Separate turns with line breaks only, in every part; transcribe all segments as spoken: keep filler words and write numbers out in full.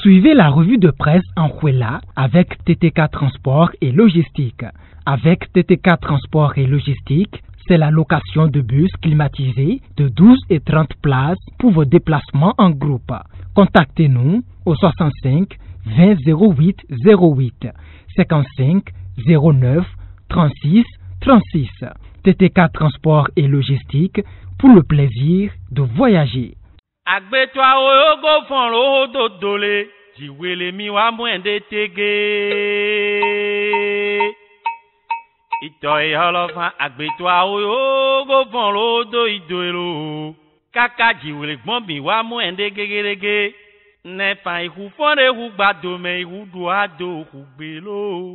Suivez la revue de presse en Houela avec T T K Transport et Logistique. Avec T T K Transport et Logistique, c'est la location de bus climatisés de douze et trente places pour vos déplacements en groupe. Contactez-nous au soixante-cinq vingt zéro huit zéro huit, cinquante-cinq zéro neuf trente-six trente-six. T T K Transport et Logistique pour le plaisir de voyager.
Agbetwa oyogo fon lo do dole jiwele mi wa mwende tege ito e holofa agbetwa oyogo fon lo do idoelo kaka jiwele gbon mi wa mwende gegerege ne fa ihu fore hu gbado me ihu do ado hu gbelo.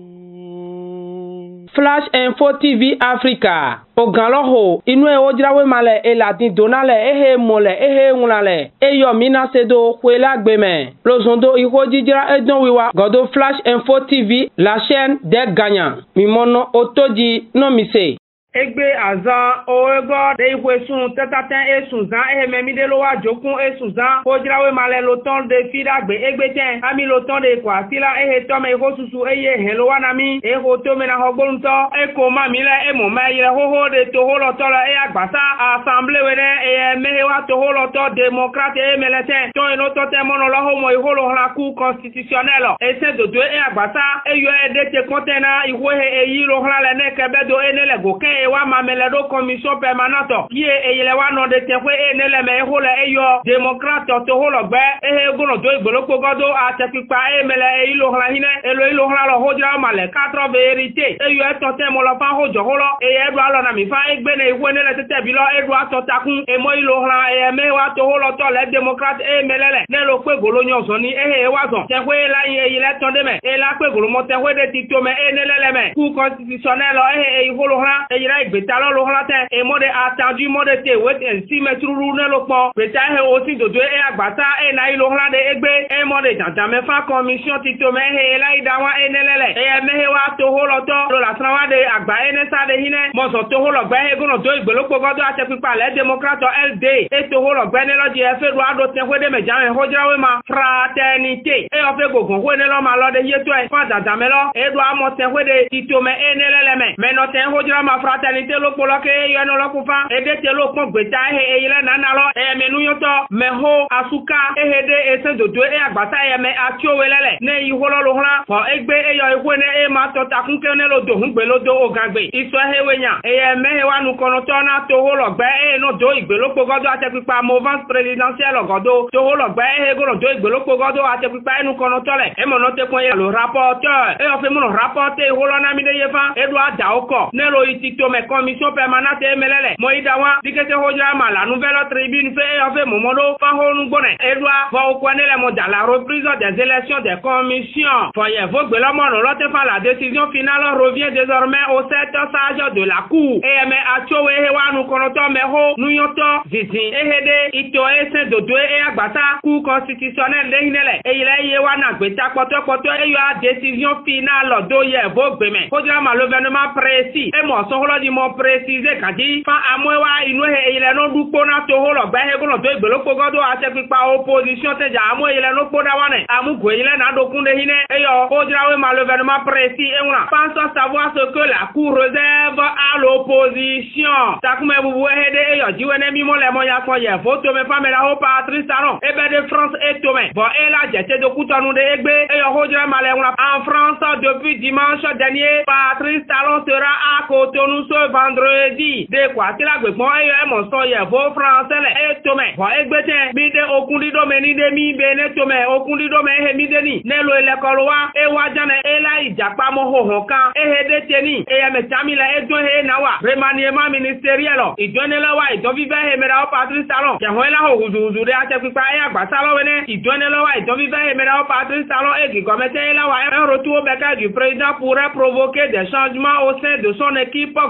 Flash Info T V Africa. Ogaloho inu e ojirawe male e ladin donale ehe mole ehe nwunale eyo mina sedo kwela gbeme lozondo iho jijira edon wiwa godo Flash Info T V, la chaîne des gagnants mimono otoji no mise egbe azan oego de ihwesun tetaten esunzan ehememide lo wa jokun esunzan ojirawe male lo ton de fidagbe egbe ten ami lo ton de kwa sila ehe tome iho susu eye helo wanami eho tome na hogbonto eko mamile emo mayire hoho de toholo tolo e agbasa assemblée wede e mehewa toholo to démocrate e melete to eno to temono lo homo iholo la cour constitutionnelle e se do do e agbasa eyo e de te kontena ihwe e yiro hlale ne kebedo enele goke wa mameledo commission permanente ye eyele wa no de tekwe enele me hole eyo démocrate to holo gbe ehe gono do igboloko godo atepipa emele eyilo hla hine elo ilo hla lo hojira male quatre vérité eyo etote mo lo fa hojo holo eye edu alo na mi fa egbe ne ihwe nele tete bilo edu atotakun emo ilo hla eye me wa to holo to le démocrate emelele ne lo pe golo nyoso ni ehe wa zon tekwe la yin eyele tonde me e la pe golo mo tekwe de tito me enele me cour constitutionnel ehe eyilo hla eyira Betalo lo hlate e mode attendu mode te wet en si metruru ne lo po beta he osi dodo e agbata e na ilo hlade egbe e mode tanta me fa commission tito me he la idawa enelele e me he wa to holo to lo la trawa de agba ene sa de hine mo so to holo gbe he gono do igbelopo godo ate pipa le democrate L D e to holo gbe ne lo di e fe do ado te hwe de me jame hojirawe ma fraternité e o fe gogon hwe ne lo ma lo de yeto e fa tanta me lo e do amo te hwe de tito me enelele me me no te hojira ma fraternité lo poloke yo no lo kufa ede te lo pon gbeta he eyile na na lo e menu yoto meho asuka ehede ese dodo e agbata ye me akiowelele ne iholo lo hla fo egbe eyo ihwe ne e ma to takunke ne lo do hungbe lo do ogagbe iso hewenya e mehe wa nu kono to na to holo gbe e no do igbe lo pogodo ate pipa mouvance présidentielle godo to holo gbe e go do igbe lo pogodo ate pipa enu kono to le e mo no te kon ye lo rapporteur e o fe mo no rapporter holo na mi de yefa e do ada oko ne lo itito me commission permanente emelele moidawa dikete hojira ma la nouvelle tribune fait en fait momodo fa honu gbone edwa fa okwanele mo dans la reprise des élections des commissions foye vogbe la mo no lote fa la décision finale revient désormais au sept sage de la cour e me achowe he wanu konoto me ho nuyoto zizi ehede ito ese dodo e agbata cour constitutionnelle de hinele e ile ye wana gbeta poto poto e yo décision finale do ye vogbe me hojira ma le gouvernement précis e mo so holo di mo préciser kadi fa amwewa inu he ile no dupo na to holo gba he gono do igbelopo godo ase pipa opposition te ja amwe ile no poda wane amu go ile na dokunde hine eyo ojirawe ma le gouvernement précis e una pense savoir ce que la cour réserve à l'opposition takume bubu hede eyo jiwene mi mo le mo ya ko ye photo me fa me la ho Patrice Talon e be de France et Tomé bon e la jete de kutanu de egbe eyo ojira ma le una en France depuis dimanche dernier Patrice Talon sera à Cotonou ce vendredi de quoi ti la gbe pon e e mo so ye vo français le e Tomé bon egbe ten mi de okundi do me ni de mi be ne Tomé okundi do me he mi de ni ne lo ile ko wa e wa jane e la ijapa mo ho ho kan e he de teni e ya me tami la e do he na wa remaniement ministériel ijo ne la wa ijo vive he me ra Patrice Talon ke ho la ho huzu huzu de ate pipa e agba salo wene ijo ne la wa ijo vive he me ra Patrice Talon e ki gomete la wa un retour au becca du président pourrait provoquer des changements au sein de son équipe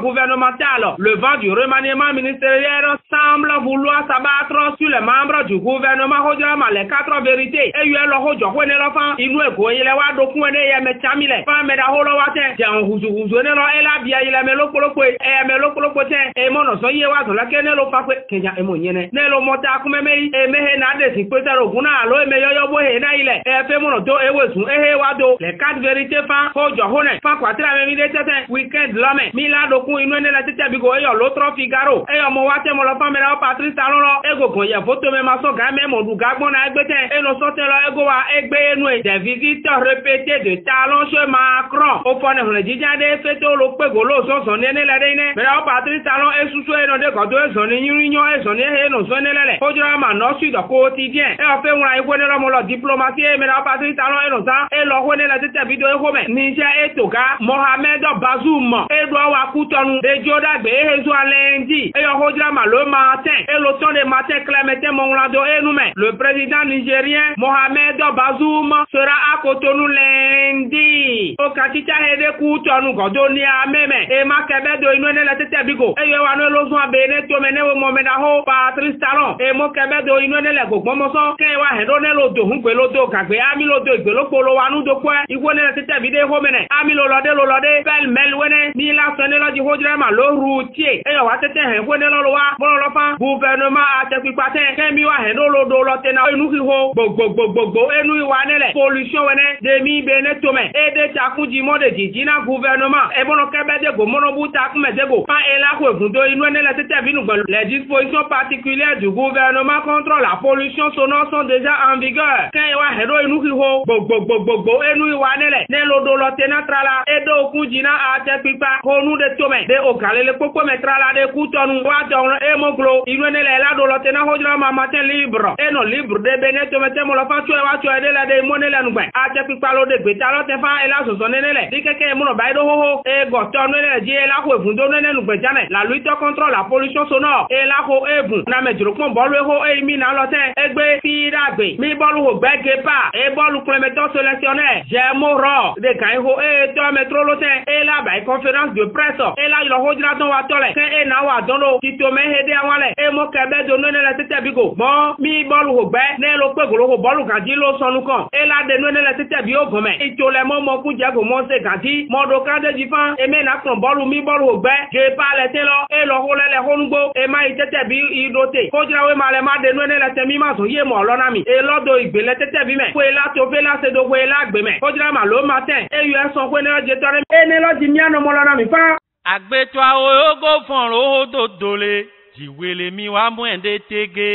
gouvernemental. Le vent du remaniement ministériel semble vouloir s'abattre sur les membres du gouvernement. Les quatre vérités. Et il y a le rojo, il nous est goyé les wados, et il me chamile. Pas me da holo water. Tiens, vous vous venez là, et la bia, il a melo coloque, et melo coloque, et mon soye was la kenelo pape, Kenya et monienne. Nelo mota comme me, et me nade, si peut être au guna, alo, et me yo boy, et naïle, et fait mon dos, et was, et wado. Les quatre vérités, fan, hojo, hone, fan quoi, la même idée, week-end, l'homme, milado, coup, il ne la tête bigo, et l'autre Figaro, et on m'a watté mon enfant, mais là, Patrice Talon, et go, il y a photo, mais ma son, gamin, mon dougabon, et nous sortons là, ego à Egbe, des visites répétées de talons chez Macron. Au fond, on a dit, des fêtes au Lopé Golo, son son aîné, la reine, mais là, Patrice Talon est sous soi, et non, de Godo, son union, et son aîné, non, son aîné, au drama, non, sud, quotidien. Et en fait, on a écouté la diplomatie, mais là, Patrice Talon est non, ça, et l'on connaît la tête vidéo, et Niger et Toga, Mohamed Bazoum, Edouard Wakouton, et Jodagbe, et Zoa lundi, et on drama le matin, et l'automne des matins, Clémentin Monglando, et nous-mêmes, le président nigérien Mohamed Bazoum sera à Cotonou lundi. Au Katita Hede Cotonou, Godoni à Meme, et Makebe de Inouene la tête bigo. Et Yoano Lozouan Bene, Tomene, Momenaho, Patrice Talon, et Mokebe de Inouene la Gomoson, Kewa Hedone Lodo, Hunkelodo, Kagbe, Amilodo, Gelopolo, Wanu de quoi, Iwone la tête vidé Homene, Amilo Lode, Lode, Bel Melwene, Nila Sonela du Hodrema, le routier, et Watete, Hene Loa, Bolofan, gouvernement à Tepipatin, Kemiwa Hedolo, Lotena, Nukiho, Bogo, Bogo, et nous, Wanele, pollution, demi Benetome, et des Takou du monde de Dina gouvernement, et bon, Kebede, Monobu Takou Medego, pas et là, vous devez la tête à les dispositions particulières du gouvernement contre la pollution sonore sont déjà en vigueur. Quand il y a Hero Nukiho, Bogo, Bogo, et nous, Wanele, Nelodo Lotena Trala, et do Kujina à Tepipa, Honu de Tome, de Okale, le Popo Metrala, de Kouton, Waton, et Moglo, il venait là, de Lotena Hodra, matin libre, et non libre de Benetome, la fa chwe wa chwe de la de monnaie la nugbe a te pipalo de betalo te fa ela so so nene le dikeke mono baido ho ho e go to nene je la ko evundo nene nugbe jane la lutte contre la pollution sonore e la ko evun na me juro kon bolu ho e mi na lo te egbe fi dagbe mi bolu ho gbege pa e bolu complémentaire sélectionnaire je moro de kan ho e to metro lo te e la ba conférence de presse e la lo ho jira don wa tole ke e na wa don lo ti to me hede awale e mo kebe do nene la tete bigo mo mi bolu ho gbe ne lo pe go lo bolu gadi lo sonu kan e la de no ne la tete bi o gome e to le mo mo ku je go mo se gadi mo do ka de jifan e me na kan bolu mi bolu o gbe je pa le te lo e lo ho le le honugbo e ma tete bi i dote ko jira we ma le ma de no ne la te mi ma so ye mo lo na mi e lo do igbe le tete bi me ko e la to fe la se do ko e la gbe me ko jira ma lo matin e yu e so ko ne lo je tore e ne lo di mi ano mo lo na mi fa
agbeto awo go fon ro do dole jiwele mi wa mu ende tege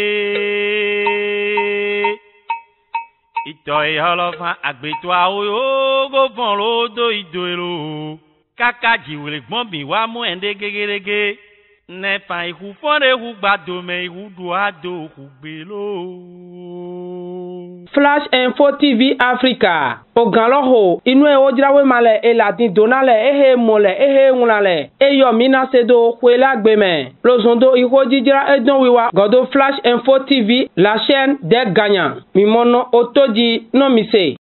ito e holofa agbeto awo go fon ro do idoelo kaka jiwele gbon bi wa mu ende gegerege ne fa ihu fon re hu gbado me ihu do ado hu gbelo.
Flash Info T V Africa. Ogaloho inwe ojirawe male eladin donale ehe mole ehe nwunale eyo mina sedo kwela gbeme lozondo iho jijira edon wiwa godo Flash Info T V la chaîne des gagnants mimono otoji no mise.